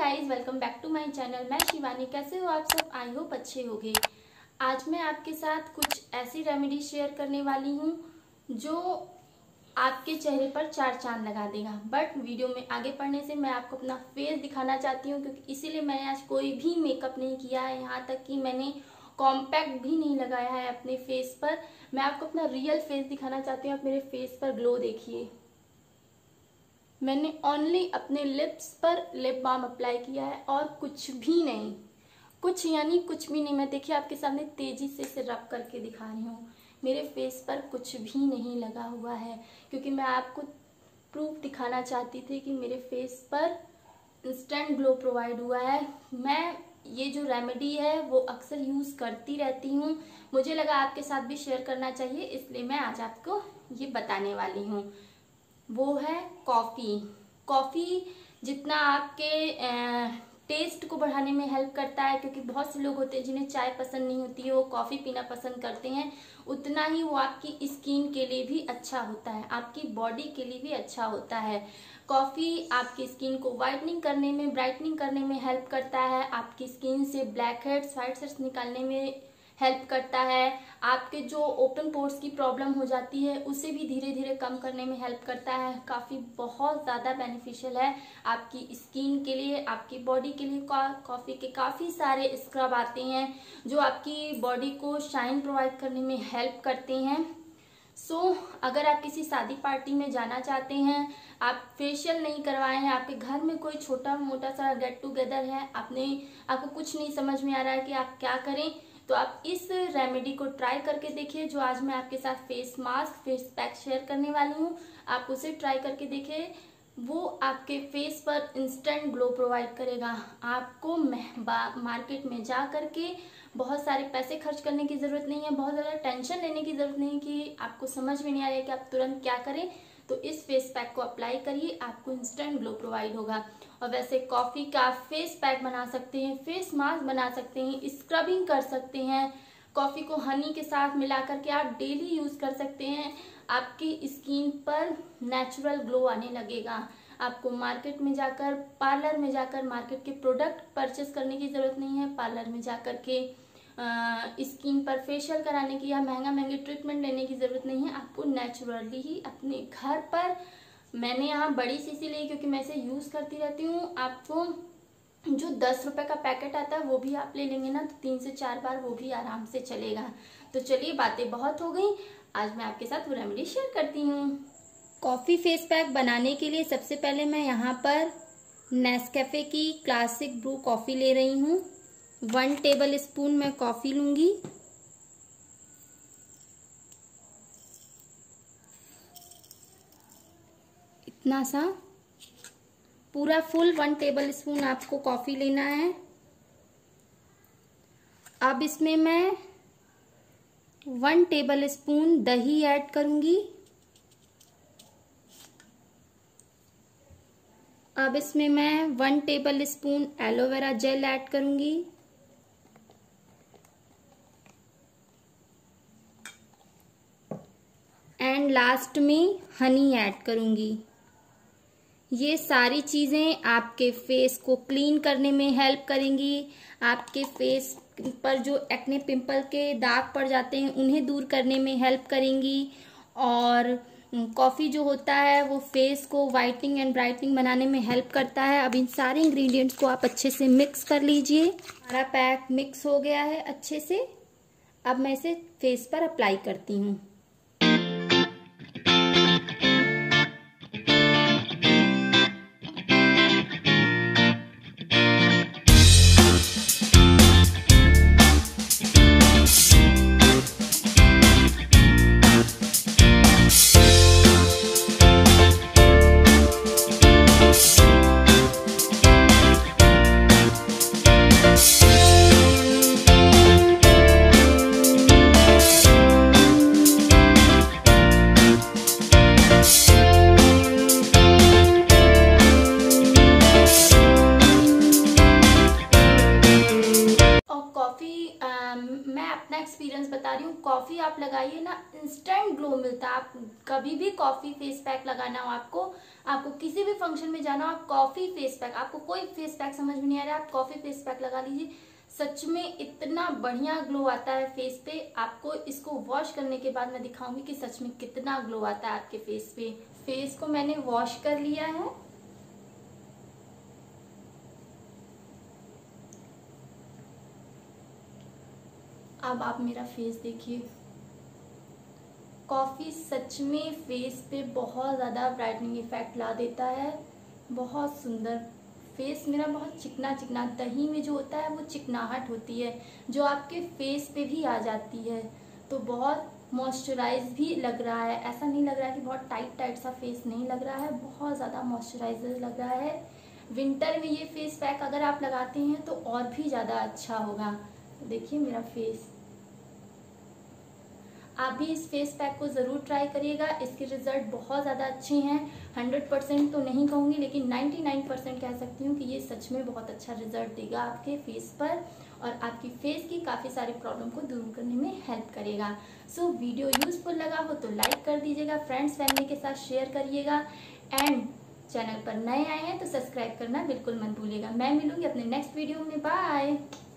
Guys, welcome back to my channel. मैं शिवानी। कैसे हो आप सब? आई होप अच्छे होंगे। आज मैं आपके साथ कुछ ऐसी रेमेडी शेयर करने वाली हूँ जो आपके चेहरे पर चार चांद लगा देगा। बट वीडियो में आगे बढ़ने से मैं आपको अपना फेस दिखाना चाहती हूँ, क्योंकि इसीलिए मैंने आज कोई भी मेकअप नहीं किया है। यहाँ तक कि मैंने कॉम्पैक्ट भी नहीं लगाया है अपने फेस पर। मैं आपको अपना रियल फेस दिखाना चाहती हूँ। आप मेरे फेस पर ग्लो देखिए। मैंने ओनली अपने लिप्स पर लिप बाम अप्लाई किया है और कुछ भी नहीं, कुछ यानी कुछ भी नहीं। मैं देखिए आपके सामने तेजी से इसे रब करके दिखा रही हूँ। मेरे फेस पर कुछ भी नहीं लगा हुआ है, क्योंकि मैं आपको प्रूफ दिखाना चाहती थी कि मेरे फेस पर इंस्टेंट ग्लो प्रोवाइड हुआ है। मैं ये जो रेमेडी है वो अक्सर यूज़ करती रहती हूँ। मुझे लगा आपके साथ भी शेयर करना चाहिए, इसलिए मैं आज आपको ये बताने वाली हूँ। वो है कॉफ़ी। कॉफ़ी जितना आपके टेस्ट को बढ़ाने में हेल्प करता है, क्योंकि बहुत से लोग होते हैं जिन्हें चाय पसंद नहीं होती है, वो कॉफ़ी पीना पसंद करते हैं, उतना ही वो आपकी स्किन के लिए भी अच्छा होता है, आपकी बॉडी के लिए भी अच्छा होता है। कॉफ़ी आपकी स्किन को वाइटनिंग करने में, ब्राइटनिंग करने में हेल्प करता है। आपकी स्किन से ब्लैक हेड्स, व्हाइट हेड्स निकालने में हेल्प करता है। आपके जो ओपन पोर्स की प्रॉब्लम हो जाती है उसे भी धीरे धीरे कम करने में हेल्प करता है। काफ़ी बहुत ज़्यादा बेनिफिशियल है आपकी स्किन के लिए, आपकी बॉडी के लिए। कॉफ़ी के काफ़ी सारे स्क्रब आते हैं जो आपकी बॉडी को शाइन प्रोवाइड करने में हेल्प करते हैं। अगर आप किसी शादी पार्टी में जाना चाहते हैं, आप फेशियल नहीं करवाए हैं, आपके घर में कोई छोटा मोटा सा गेट टुगेदर है, आपको कुछ नहीं समझ में आ रहा है कि आप क्या करें, तो आप इस रेमेडी को ट्राई करके देखिए। जो आज मैं आपके साथ face mask, face pack share करने वाली हूँ, आप उसे ट्राई करके देखिए। वो आपके फेस पर इंस्टेंट ग्लो प्रोवाइड करेगा। आपको मार्केट में जा करके बहुत सारे पैसे खर्च करने की ज़रूरत नहीं है, बहुत ज़्यादा टेंशन लेने की ज़रूरत नहीं है कि आपको समझ में नहीं आ रहा है कि आप तुरंत क्या करें। तो इस फेस पैक को अप्लाई करिए, आपको इंस्टेंट ग्लो प्रोवाइड होगा। और वैसे कॉफ़ी का फेस पैक बना सकते हैं, फेस मास्क बना सकते हैं, स्क्रबिंग कर सकते हैं। कॉफ़ी को हनी के साथ मिला करके आप डेली यूज़ कर सकते हैं। आपकी स्किन पर नेचुरल ग्लो आने लगेगा। आपको मार्केट में जाकर, पार्लर में जाकर मार्केट के प्रोडक्ट परचेस करने की ज़रूरत नहीं है। पार्लर में जाकर के स्किन पर फेशियल कराने की या महंगे ट्रीटमेंट लेने की ज़रूरत नहीं है। आपको नेचुरली ही अपने घर पर, मैंने यहाँ बड़ी शीशी ली क्योंकि मैं इसे यूज़ करती रहती हूँ। आपको जो 10 रुपए का पैकेट आता है वो भी आप ले लेंगे ना, तो 3 से 4 बार वो भी आराम से चलेगा। तो चलिए, बातें बहुत हो गई, आज मैं आपके साथ वो रेमेडी शेयर करती हूँ। कॉफ़ी फेस पैक बनाने के लिए सबसे पहले मैं यहाँ पर नेस्कैफे की क्लासिक ब्रू कॉफ़ी ले रही हूँ। 1 टेबल स्पून मैं कॉफ़ी लूँगी। इतना सा पूरा फुल 1 टेबल स्पून आपको कॉफ़ी लेना है। अब इसमें मैं 1 टेबल स्पून दही ऐड करूँगी। अब इसमें मैं 1 table spoon aloe vera gel add करूँगी। एंड लास्ट में हनी ऐड करूँगी। ये सारी चीज़ें आपके फेस को क्लीन करने में हेल्प करेंगी। आपके फेस पर जो एक्ने पिंपल के दाग पड़ जाते हैं उन्हें दूर करने में हेल्प करेंगी। और कॉफ़ी जो होता है वो फेस को वाइटनिंग एंड ब्राइटनिंग बनाने में हेल्प करता है। अब इन सारे इंग्रेडिएंट्स को आप अच्छे से मिक्स कर लीजिए। हमारा पैक मिक्स हो गया है अच्छे से। अब मैं इसे फेस पर अप्लाई करती हूँ। एक्सपीरियंस बता रही हूँ, कॉफ़ी आप लगाइए ना, इंस्टेंट ग्लो मिलता है। आप कभी भी कॉफ़ी फेस पैक लगाना हो, आपको किसी भी फंक्शन में जाना हो, आप कॉफ़ी फेस पैक, आपको कोई फेस पैक समझ में नहीं आ रहा है, आप कॉफ़ी फेस पैक लगा लीजिए। सच में इतना बढ़िया ग्लो आता है फेस पे। आपको इसको वॉश करने के बाद मैं दिखाऊंगी कि सच में कितना ग्लो आता है आपके फेस पे। फेस को मैंने वॉश कर लिया है। अब आप मेरा फेस देखिए। कॉफ़ी सच में फेस पे बहुत ज़्यादा ब्राइटनिंग इफेक्ट ला देता है। बहुत सुंदर फेस मेरा, बहुत चिकना चिकना, दही में जो होता है वो चिकनाहट होती है जो आपके फेस पे भी आ जाती है। तो बहुत मॉइस्चराइज भी लग रहा है, ऐसा नहीं लग रहा है कि बहुत टाइट टाइट सा फेस नहीं लग रहा है, बहुत ज़्यादा मॉइस्चराइजर लग रहा है। विंटर में ये फेस पैक अगर आप लगाते हैं तो और भी ज़्यादा अच्छा होगा। देखिए मेरा फेस। आप भी इस फेस पैक को ज़रूर ट्राई करिएगा। इसके रिजल्ट बहुत ज़्यादा अच्छे हैं। 100% तो नहीं कहूँगी, लेकिन 99% कह सकती हूँ कि ये सच में बहुत अच्छा रिजल्ट देगा आपके फेस पर और आपकी फेस की काफ़ी सारी प्रॉब्लम को दूर करने में हेल्प करेगा। सो वीडियो यूजफुल लगा हो तो लाइक कर दीजिएगा, फ्रेंड्स फैमिली के साथ शेयर करिएगा एंड चैनल पर नए आए हैं तो सब्सक्राइब करना बिल्कुल मत भूलिएगा। मैं मिलूंगी अपने नेक्स्ट वीडियो में। बाय।